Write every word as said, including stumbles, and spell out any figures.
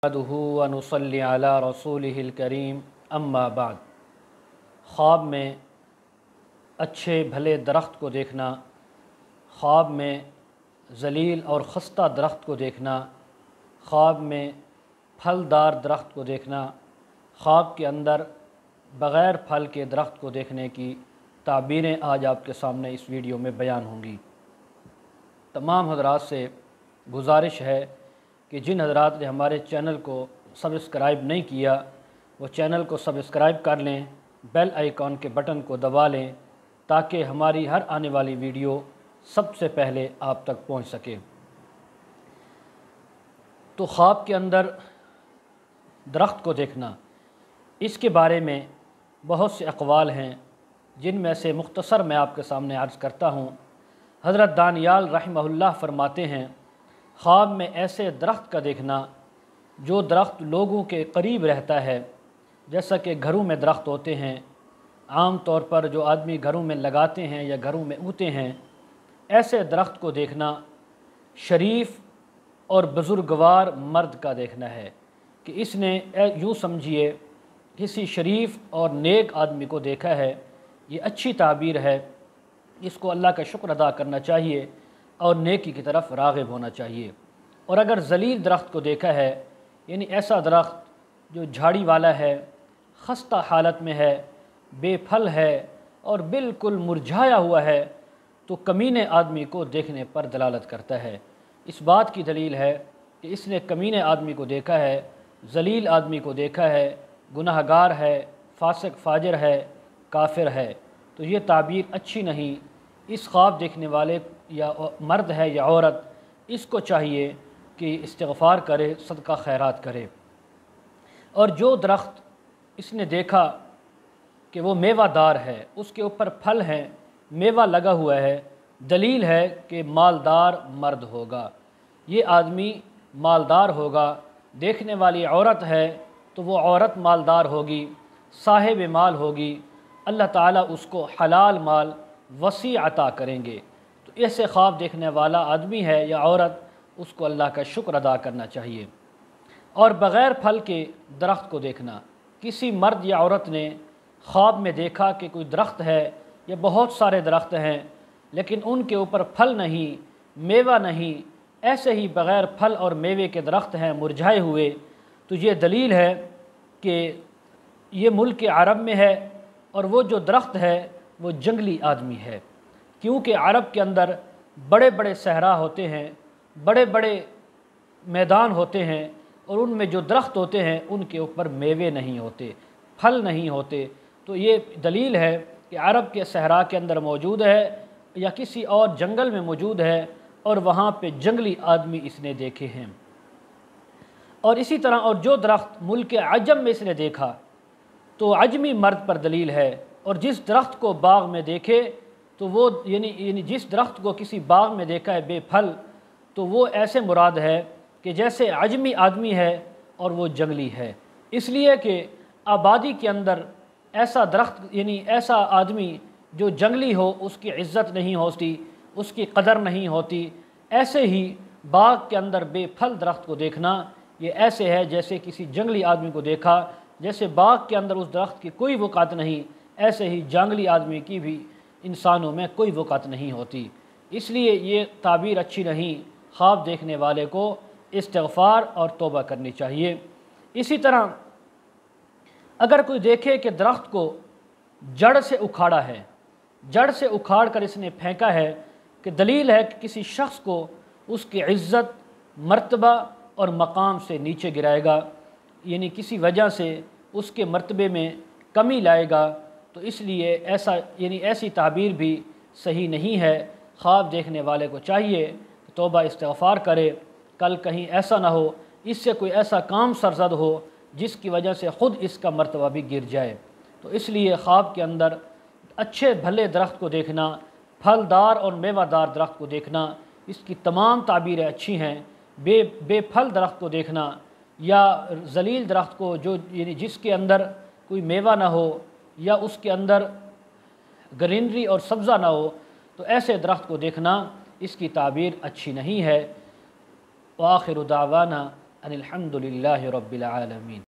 نحمدہ و نصلی علی رسولہ الکریم اما بعد۔ خواب میں اچھے بھلے درخت کو دیکھنا، خواب میں ذلیل اور خستہ درخت کو دیکھنا، خواب میں پھلدار درخت کو دیکھنا، خواب کے اندر بغیر پھل کے درخت کو دیکھنے کی تعبیریں آج آپ کے سامنے اس ویڈیو میں بیان ہوں گی۔ تمام حضرات سے گزارش ہے کہ جن حضرات نے ہمارے چینل کو سبسکرائب نہیں کیا وہ چینل کو سبسکرائب کر لیں، بیل آئیکن کے بٹن کو دبا لیں تاکہ ہماری ہر آنے والی ویڈیو سب سے پہلے آپ تک پہنچ سکے۔ تو خواب کے اندر درخت کو دیکھنا، اس کے بارے میں بہت سے اقوال ہیں جن میں سے مختصر میں آپ کے سامنے عرض کرتا ہوں۔ حضرت دانیال رحمہ اللہ فرماتے ہیں، خواب میں ایسے درخت کا دیکھنا جو درخت لوگوں کے قریب رہتا ہے، جیسا کہ گھروں میں درخت ہوتے ہیں، عام طور پر جو آدمی گھروں میں لگاتے ہیں یا گھروں میں اگتے ہیں، ایسے درخت کو دیکھنا شریف اور بزرگوار مرد کا دیکھنا ہے کہ اس نے یوں سمجھیے کسی شریف اور نیک آدمی کو دیکھا ہے۔ یہ اچھی تعبیر ہے، اس کو اللہ کا شکر ادا کرنا چاہیے اور نیکی کی طرف راغب ہونا چاہیے۔ اور اگر ذلیل درخت کو دیکھا ہے، یعنی ایسا درخت جو جھاڑی والا ہے، خستہ حالت میں ہے، بے پھل ہے اور بالکل مرجھایا ہوا ہے، تو کمینے آدمی کو دیکھنے پر دلالت کرتا ہے۔ اس بات کی دلیل ہے کہ اس نے کمینے آدمی کو دیکھا ہے، ذلیل آدمی کو دیکھا ہے، گناہ گار ہے، فاسق فاجر ہے، کافر ہے، تو یہ تعبیر اچھی نہیں۔ اس خواب دیکھنے والے یا مرد ہے یا عورت، اس کو چاہیے کہ استغفار کرے، صدقہ خیرات کرے۔ اور جو درخت اس نے دیکھا کہ وہ میوہ دار ہے، اس کے اوپر پھل ہیں، میوہ لگا ہوا ہے، دلیل ہے کہ مالدار مرد ہوگا، یہ آدمی مالدار ہوگا۔ دیکھنے والی عورت ہے تو وہ عورت مالدار ہوگی، صاحب مال ہوگی، اللہ تعالیٰ اس کو حلال مال وسیع عطا کریں گے۔ تو ایسے خواب دیکھنے والا آدمی ہے یا عورت، اس کو اللہ کا شکر ادا کرنا چاہیے۔ اور بغیر پھل کے درخت کو دیکھنا، کسی مرد یا عورت نے خواب میں دیکھا کہ کوئی درخت ہے یا بہت سارے درخت ہیں لیکن ان کے اوپر پھل نہیں، میوہ نہیں، ایسے ہی بغیر پھل اور میوے کے درخت ہیں مرجھائے ہوئے، تو یہ دلیل ہے کہ یہ ملک عرب میں ہے اور وہ جو درخت ہے وہ جنگلی آدمی ہے، کیونکہ عرب کے اندر بڑے بڑے صحرا ہوتے ہیں، بڑے بڑے میدان ہوتے ہیں، اور ان میں جو درخت ہوتے ہیں ان کے اوپر میوے نہیں ہوتے، پھل نہیں ہوتے۔ تو یہ دلیل ہے کہ عرب کے صحرا کے اندر موجود ہے یا کسی اور جنگل میں موجود ہے اور وہاں پہ جنگلی آدمی اس نے دیکھے ہیں۔ اور اسی طرح اور جو درخت ملک عجم میں اس نے دیکھا تو عجمی مرد پر دلیل ہے۔ اور جس درخت کو باغ میں دیکھے تو وہ یعنی یعنی جس درخت کو کسی باغ میں دیکھا ہے بے پھل، تو وہ ایسے مراد ہے کہ جیسے عجمی آدمی ہے اور وہ جنگلی ہے، اس لیے کہ آبادی کے اندر ایسا درخت یعنی ایسا آدمی جو جنگلی ہو اس کی عزت نہیں ہوتی، اس کی قدر نہیں ہوتی۔ ایسے ہی باغ کے اندر بے پھل درخت کو دیکھنا یہ ایسے ہے جیسے کسی جنگلی آدمی کو دیکھا، جیسے باغ کے اندر اس درخت کی کوئی وقعت نہیں، ایسے ہی جنگلی آدمی کی بھی انسانوں میں کوئی وقعت نہیں ہوتی۔ اس لیے یہ تعبیر اچھی نہیں، خواب دیکھنے والے کو استغفار اور توبہ کرنی چاہیے۔ اسی طرح اگر کوئی دیکھے کہ درخت کو جڑ سے اکھاڑا ہے، جڑ سے اکھاڑ کر اس نے پھینکا ہے، کہ دلیل ہے کہ کسی شخص کو اس کی عزت، مرتبہ اور مقام سے نیچے گرائے گا، یعنی کسی وجہ سے اس کے مرتبے میں کمی لائے گا۔ تو اس لیے ایسا یعنی ایسی تعبیر بھی صحیح نہیں ہے۔ خواب دیکھنے والے کو چاہیے کہ توبہ استغفار کرے، کل کہیں ایسا نہ ہو اس سے کوئی ایسا کام سرزد ہو جس کی وجہ سے خود اس کا مرتبہ بھی گر جائے۔ تو اس لیے خواب کے اندر اچھے بھلے درخت کو دیکھنا، پھلدار اور میوہ دار درخت کو دیکھنا، اس کی تمام تعبیریں اچھی ہیں۔ بے بے پھل درخت کو دیکھنا یا ذلیل درخت کو جو یعنی جس کے اندر کوئی میوہ نہ ہو یا اس کے اندر گرینری اور سبزہ نہ ہو، تو ایسے درخت کو دیکھنا اس کی تعبیر اچھی نہیں ہے۔ وآخر دعوانا ان الحمد للہ رب العالمین۔